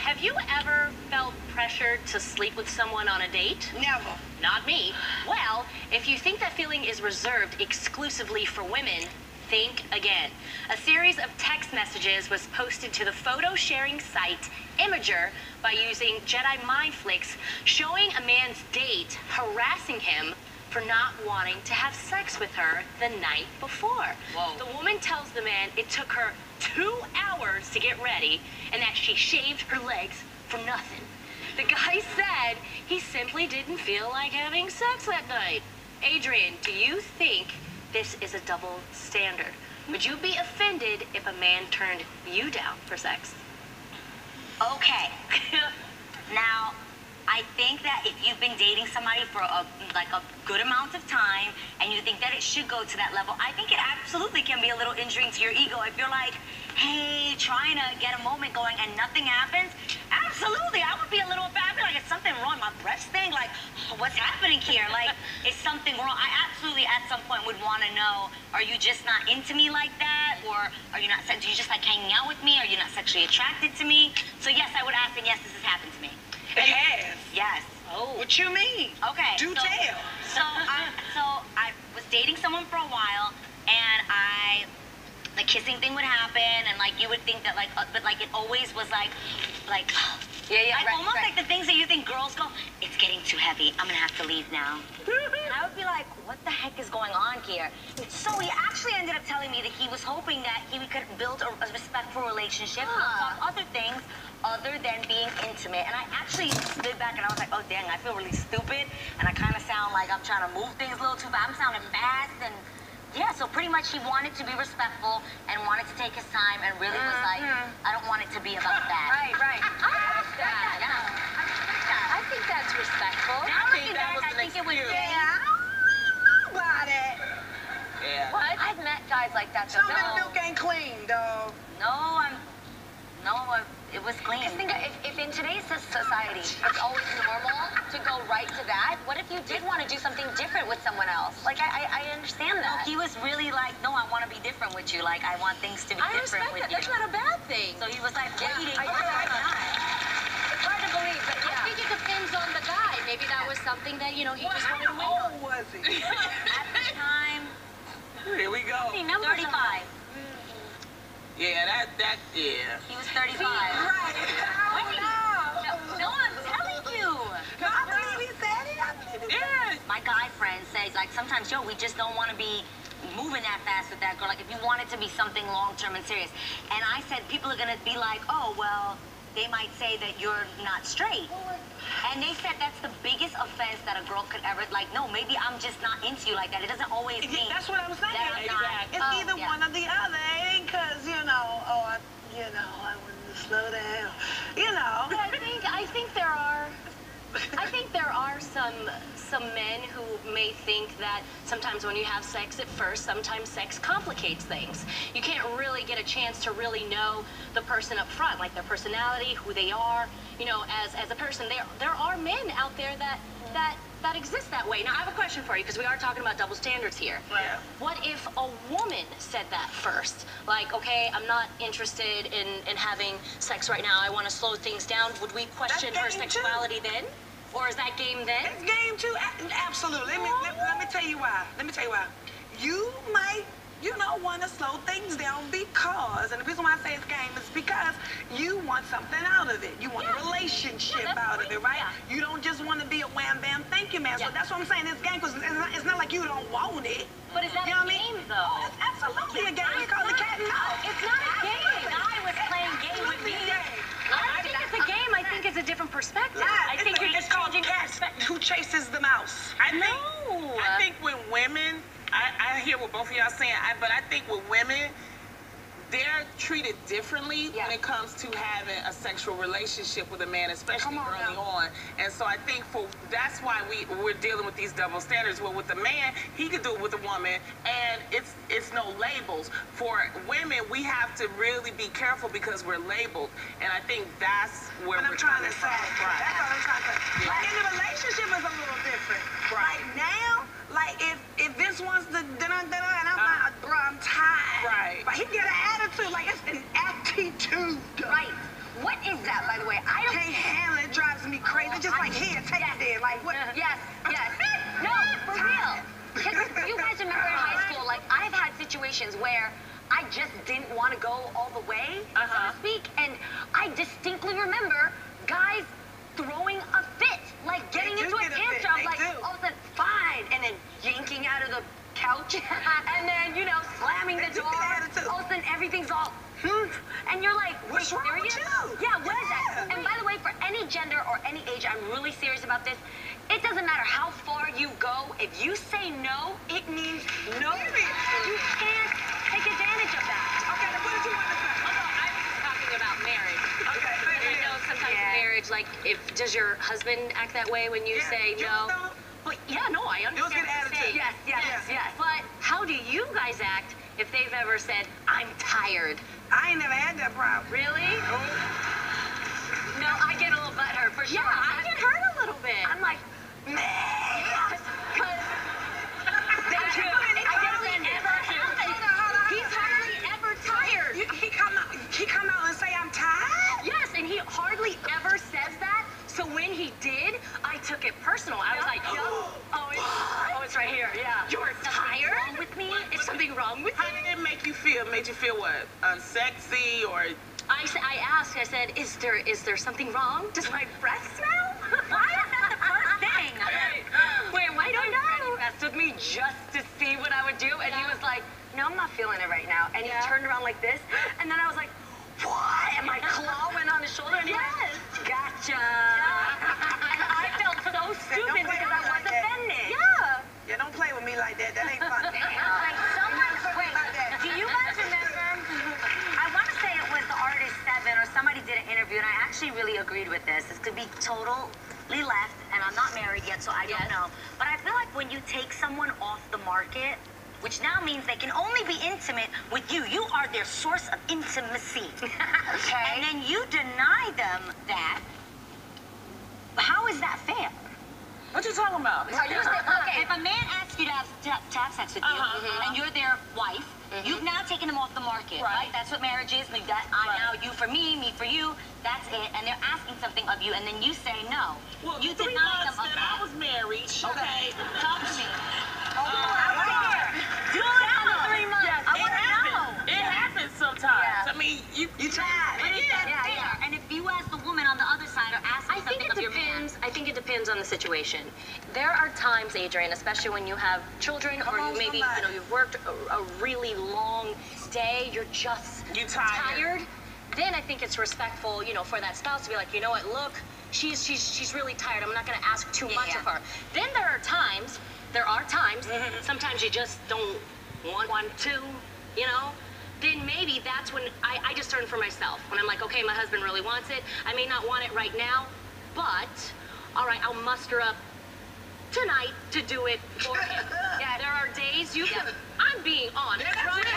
Have you ever felt pressured to sleep with someone on a date? Never. Not me. Well, if you think that feeling is reserved exclusively for women, think again. A series of text messages was posted to the photo sharing site Imager by using Jedi mind flicks showing a man's date harassing him for not wanting to have sex with her the night before. Whoa. The woman tells the man it took her 2 hours to get ready and that she shaved her legs for nothing. The guy said he simply didn't feel like having sex that night. Adrian, do you think this is a double standard? Would you be offended if a man turned you down for sex? Okay. Now, I think that if you've been dating somebody for a good amount of time and you think that it should go to that level, I think it absolutely can be a little injuring to your ego. If you're like, hey, trying to get a moment going and nothing happens, absolutely, I would be a little bad. I'd be like, is something wrong? My breast thing? Like, what's happening here? Like, is something wrong? I absolutely at some point would want to know, are you just not into me like that? Or are you not, do you just like hanging out with me? Are you not sexually attracted to me? So yes, I would ask, and yes, this has happened to me. It has. Yes. Oh. What you mean? Okay. Do tell. So I was dating someone for a while, and the kissing thing would happen, and like you would think that but like it always was like almost like the things that you think girls go, it's getting too heavy, I'm gonna have to leave now. And I would be like, what the heck is going on here? So he actually ended up telling me that he was hoping that he could build a respectful relationship, talk other things other than being intimate. And I actually stood back and I was like, oh dang, I feel really stupid, and I kind of sound like I'm trying to move things a little too fast. I'm sounding fast, and yeah, so pretty much he wanted to be respectful and wanted to take his time and really was like, I don't want it to be about that. Right. I think that's respectful. I think it was. Yeah, I don't know about it. Yeah. What? I've met guys like that. Some of the milk ain't clean, though. It was clean. Just think, if in today's society it's always normal to go right to that, what if you did want to do something different with someone else? Like, I understand that. He was really like, no, I want to be different with you. Like, I want things to be different with you. That's not a bad thing. So he was like, waiting. It's hard to believe, but yeah. I think it depends on the guy. Maybe that was something that, he just wanted to wait on. How old was he? At the time, Here we go. 35. Yeah, yeah. He was 35. Right. No, I'm telling you. No, I believe he said it. I believe he said it. Yeah. My guy friend says, like, sometimes, we just don't want to be moving that fast with that girl. Like, if you want it to be something long-term and serious. And I said, people are going to be like, oh, well, they might say that you're not straight. And they said that's the biggest offense that a girl could ever, like, no, maybe I'm just not into you like that. It doesn't always mean That's what I was thinking. that I'm not. It's either one or the other. It ain't because, I wanted to slow down. I think there are some men who may think that sometimes when you have sex at first, sometimes sex complicates things. You can't really get a chance to really know the person up front, like their personality, who they are, as a person. There are men out there that exist that way. Now, I have a question for you, because we are talking about double standards here. Yeah. What if a woman said that first? Like, okay, I'm not interested in having sex right now. I want to slow things down. Would we question her sexuality then? Or is that game then? It's game too. Absolutely. Let me tell you why. You might, want to slow things down because, and the reason why I say it's game is because you want something out of it. You want a relationship out of it, right? Yeah. You don't just want to be a wham bam thank you man. So that's what I'm saying. It's game because it's not like you don't want it. But is that You know a what I mean? game, though? Oh, it's absolutely a game. It's called the cat and mouse. It's not a game. The guy was playing game with me. I don't think it's a game. I think it's a different perspective. Yeah, I think you're just called changing cat who chases the mouse. I think with women, I hear what both of y'all saying, but I think with women, they're treated differently when it comes to having a sexual relationship with a man, especially early on. And so I think that's why we're dealing with these double standards. Well, with a man, he could do it with a woman, and it's no labels. For women, we have to really be careful because we're labeled, and I think that's where we're trying to say. That's what I'm trying to say. Yeah. Like in the relationship is a little different. Right now, like if Vince wants to and I'm like, bro, I'm tired. Right. But he get an attitude, like it's an attitude. Right. What is that, by the way? I Like, yes. No, for real. Because you guys remember in high school, like, I've had situations where I just didn't want to go all the way, so to speak. And I distinctly remember guys throwing a fit, like getting into a tantrum, like, all of a sudden, fine, and then yanking out of the couch, and then, you know, slamming the door. All of a sudden, everything's all, and you're like, what's wrong with you? Yeah, what is that? And by the way, for any gender or any age, I'm really serious about this. It doesn't matter how far you go. If you say no, it means no. You can't take advantage of that. Okay, what did you want to say? Although I was just talking about marriage. Okay, I know sometimes in marriage, like, does your husband act that way when you say no? Well, yeah, no, I understand. You'll get what you're saying. Yes. But how do you guys act if they've ever said, I'm tired? I ain't never had that problem. Really? No, I get a little butthurt for sure. Yeah, I get hurt a little bit. I'm like, man. Yes, because I get offended. He's hardly ever tired. He come out and say I'm tired? Yes, and he hardly ever says that. So when he did, I took it personal. I was like, oh, it's right here. Yeah. You're tired? Wrong with me? Is something wrong with How me? did it make you feel? Made you feel what? Unsexy or? I asked. I said, is there something wrong? Does my breath smell? Why is that the first thing? Wait, why don't He messed with me just to see what I would do, and he was like, no, I'm not feeling it right now. And he turned around like this, and then I was like, what? And my claw went on his shoulder, and he went, gotcha. And I felt so stupid because I was offended. Yeah, don't play with me like that. That ain't fun. Do you guys remember? I want to say it was the Artist 7 or somebody did an interview, and I actually really agreed with this. This could be totally left, and I'm not married yet, so I don't know. But I feel like when you take someone off the market, which now means they can only be intimate with you. You are their source of intimacy. Okay. And then you deny them that. How is that fair? What you talking about? Okay, if a man asks you to have sex with you, and you're their wife, you've now taken them off the market, right? That's what marriage is. We've got now you for me for you. That's it. And they're asking something of you, and then you say no. Well, You 3 deny them months of that that. I was married. Okay. Talk to me. Do it on the 3 months. Yes, I wanna know. It happens sometimes. Yeah. I mean, you tried. But is that fair? And if you as the woman on the other side are asking I think something it of your man, depends. I think it depends on the situation. There are times, Adrian, especially when you have children or you maybe you've worked a really long day, you're just tired. Then I think it's respectful, for that spouse to be like, you know what, look, she's really tired. I'm not going to ask too much of her. Then there are times, sometimes you just don't want to, then maybe that's when I just turn for myself. When I'm like, okay, my husband really wants it. I may not want it right now, but all right, I'll muster up tonight to do it for him. Yeah, there are days I'm being honest. There are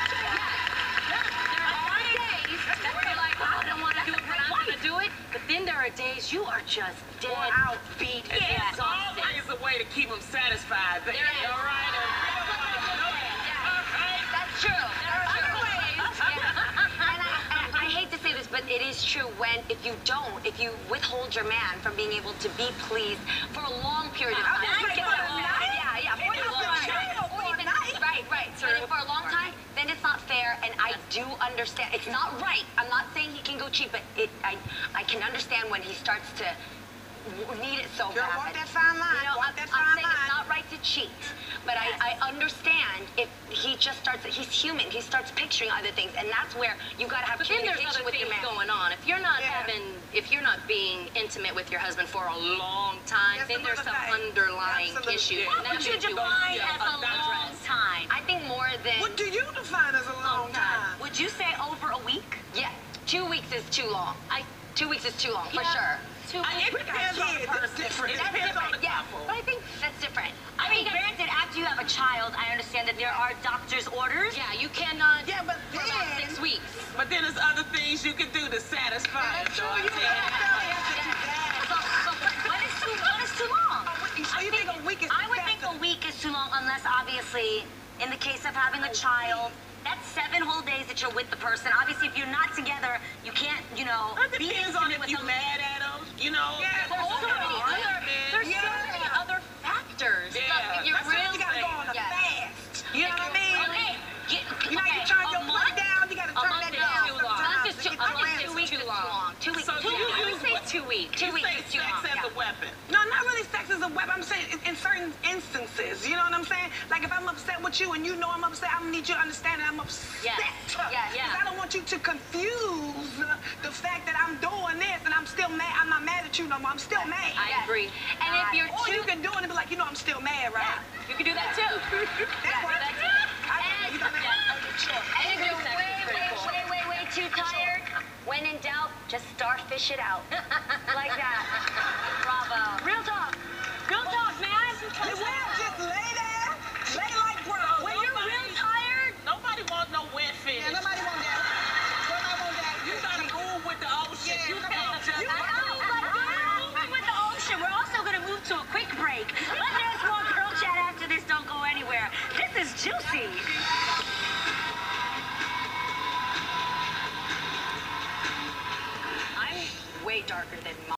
days where you're like, I don't want to do it, but I'm going to do it. But then there are days you are just dead out, beat, It's exhausted. always a way to keep them satisfied. There is. All right. That's true. There are other ways. And I hate to say this, but it is true if you withhold your man from being able to be pleased for a long period of time. For a long time, then it's not fair, and I do understand. It's not right. I'm not saying he can go cheat, but I can understand when he starts to need it so bad. Walk that fine line. I'm saying it's not right to cheat, but I understand if he just starts. He's human. He starts picturing other things, and that's where you got to have communication Then there's other with things your man. going on. If you're not being intimate with your husband for a long time, then there's some underlying issue. what would you define as a long time? I think more than. What do you define as a long time? Would you say over a week? Yeah, 2 weeks is too long. 2 weeks is too long, for sure. It depends on the person. It depends on the couple. But I think that's different. I mean, granted, after you have a child, I understand that there are doctor's orders. Yeah, you cannot but for about 6 weeks. But then there's other things you can do to satisfy it. So what is too long? So you think a week is I would think a week is too long, unless obviously, in the case of having a child, that's 7 whole days that you're with the person. Obviously, if you're not together, you can't, It be depends on intimate if with you're them. mad at them. You know, Yeah, There's so many other factors. Yeah. Like, if you're That's why real, you gotta go on a fast. You know what I mean? Okay. You know, you turn your foot down, you gotta turn that down. Too long. sometimes That's to just get the 2 glands. weeks is too long. 2 weeks. So Too you long. I use would say what- 2 weeks. you 2 weeks say is too sex long. as a weapon. No, not really sex as a weapon. I'm saying in certain instances. You know what I'm saying? Like if I'm upset with you and you know I'm upset, I'm gonna need you to understand that I'm upset. Yes. Because I don't want you to confuse the fact that I'm doing this and I'm still mad. I'm not mad at you no more. I'm still mad. I agree. And if you're Or you can do it and be like, you know, I'm still mad, right? you can do that too. That's what That's it. I you gotta make sure. And if you're way too tired, when in doubt, just starfish it out. Like that. Bravo. Real talk. Real talk, man. Well, just lay there. Lay like bro. When you're real tired, Nobody wants no wet fish. Yeah, nobody want that. Nobody want that. You gotta move with the ocean. Yeah, You come can't on. just. Moving with the ocean. We're also going to move to a quick break. There's more girl chat after this. Don't go anywhere. This is juicy. I'm way darker than